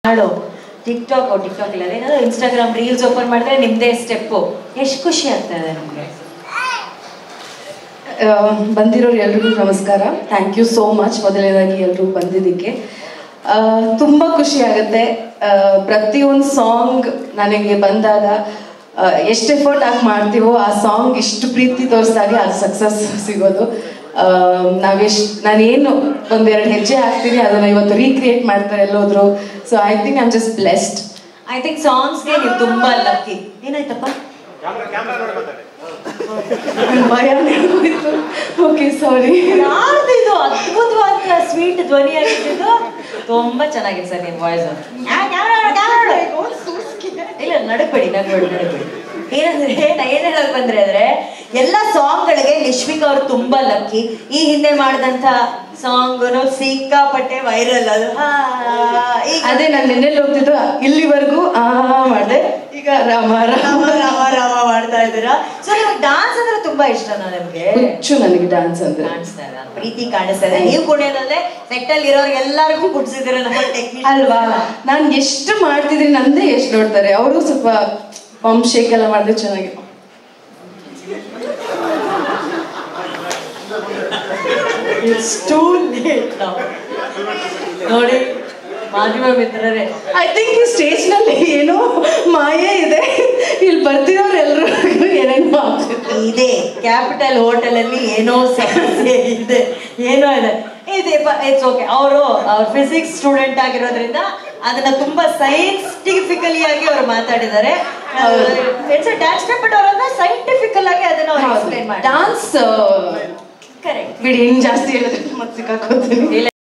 ಹಾಡು ಟಿಕ್ಟಾಕ್ ಇಲ್ಲ ಏನಾದ್ರು ಇನ್ಸ್ಟಾಗ್ರಾಮ್ ರೀಲ್ಸ್ ಓಪನ್ ಮಾಡಿದ್ರೆ ನಿಮ್ದೇ ಸ್ಟೆಪ್ಪು ಎಷ್ಟು ಖುಷಿ ಆಗ್ತಾ ಇದೆ ನಮಗೆ. ಬಂದಿರೋರು ಎಲ್ರಿಗೂ ನಮಸ್ಕಾರ. ಥ್ಯಾಂಕ್ ಯು ಸೋ ಮಚ್ ಮೊದಲನೇದಾಗಿ ಎಲ್ಲರೂ ಬಂದಿದ್ದಕ್ಕೆ. ತುಂಬ ಖುಷಿ ಆಗುತ್ತೆ. ಪ್ರತಿಯೊಂದು ಸಾಂಗ್ ನನಗೆ ಬಂದಾಗ ಎಷ್ಟು ಎಫರ್ಟ್ ಆಗಿ ಮಾಡ್ತೀವೋ ಆ ಸಾಂಗ್ ಇಷ್ಟು ಪ್ರೀತಿ ತೋರಿಸಿದಾಗೆ ಅದು ಸಕ್ಸಸ್ ಸಿಗೋದು. ನಾನೇನು ಒಂದೆರಡು ಹೆಜ್ಜೆ ಹಾಕ್ತೀನಿ ಅದನ್ನ ಇವತ್ತು ರೀಕ್ರಿಯೇಟ್ ಮಾಡ್ತಾರೆ ಎಲ್ಲೋದ್ರು. So I think I am just blessed. I think ಸಾಂಗ್ಸ್ಗೆ ನೀವು ತುಂಬಾ ಲಕ್ಕಿ. ಏನಾಯ್ತಪ್ಪ? ಭಯ ಹೋಯ್ತು. Okay sorry. ಇದು ಅದ್ಭುತವಾದ ಸ್ವೀಟ್ ಧ್ವನಿ ಆಗಿದ್ದು ತುಂಬಾ ಚೆನ್ನಾಗಿದೆ ಸರ್ ನಿಮ್ಮ ವಾಯ್ಸ್. ಇಲ್ಲ ನಡಬೇಡಿ ಏನಂದ್ರೆ ಏನ್ ಹೇಳಕ್ ಬಂದ್ರೆ ಅಂದ್ರೆ ಎಲ್ಲ ಸಾಂಗ್ಗಳಿಗೆ ನಿಶ್ವಿಕಾ ಅವ್ರು ತುಂಬಾ ಲಕ್ಕಿ. ಈ ಹಿಂದೆ ಮಾಡಿದಂತ ಸಾಂಗ್ ಸಿಕ್ಕಾಪಟ್ಟೆ ವೈರಲ್. ಅದು ಅದೇ ನಾನು ನೆನ್ನೆಲ್ಲಿ ಹೋಗ್ತಿದ್ದು ಇಲ್ಲಿವರೆಗೂ ಮಾಡಿದೆ. ಈಗ ರಾಮ ರಾಮ ರಾಮ ರಾಮ ಮಾಡ್ತಾ ಇದ್ದೀರಾ. ಸೊ ನಿಮ್ಗೆ ಡಾನ್ಸ್ ಅಂದ್ರೆ ತುಂಬಾ ಇಷ್ಟನಾ? ನಿಮ್ಗೆ ಹುಚ್ಚು ನನಗೆ ಡಾನ್ಸ್ ಅಂದ್ರೆ. ಪ್ರೀತಿ ಕಾಣಿಸ್ತದೆ. ನೀವು ಕುಣಿಯೋದಂದ್ರೆ ಸೆಟ್ ಅಲ್ಲಿ ಇರೋರ್ಗೆ ಎಲ್ಲರಿಗೂ ಕುಡ್ಸಿದಿರ ನಮ್ಮ ಟೆಕ್ನಿಕ್ ಅಲ್ವಾ. ನಾನು ಎಷ್ಟು ಮಾಡ್ತಿದ್ದೀನಿ ನಂದೇ ಎಷ್ಟು ನೋಡ್ತಾರೆ. ಅವರು ಸ್ವಲ್ಪ ಪಂಪ್ ಶೇಕ್ ಎಲ್ಲ ಮಾಡಿದ್ರೆ ಚೆನ್ನಾಗಿ. ನೋಡಿ ಮಾಧ್ಯಮ ಮಿತ್ರರೇ, ಐ ಥಿಂಕ್ ಈ ಸ್ಟೇಜ್ ನಲ್ಲಿ ಏನೋ ಮಾಯೆ ಇದೆ. ಇಲ್ಲಿ ಬರ್ತಿರೋರು ಎಲ್ರು ಏನೇನೋ ಇದೆ. ಕ್ಯಾಪಿಟಲ್ ಹೋಟೆಲ್ ಅಲ್ಲಿ ಏನೋ ಸಮಸ್ಯೆ ಇದೆ, ಏನೋ ಇದೆ. It's okay. ಅವರು ಫಿಸಿಕ್ಸ್ ಸ್ಟೂಡೆಂಟ್ ಆಗಿರೋದ್ರಿಂದ ಅದನ್ನ ತುಂಬಾ ಸೈಂಟಿಫಿಕಲಿ ಆಗಿ ಅವ್ರು ಮಾತಾಡಿದ್ದಾರೆ. ಇಟ್ಸ್ ಅ ಡ್ಯಾನ್ಸ್ ಬಟ್ ಅವರನ್ನ ಸೈಂಟಿಫಿಕಲ್ ಆಗಿ ಅದನ್ನ ಅವ್ರು ಎಕ್ಸ್ಪ್ಲೈನ್ ಮಾಡಿ. ಡಾನ್ಸ್ ಕರೆಕ್ಟ್ ಬಿಡಿ. ಇನ್ ಜಾಸ್ತಿ ಹೇಳಿದ್ರೆ ಮತ್ತೆ ಸಿಕ್ಕಾಕೋತೀನಿ.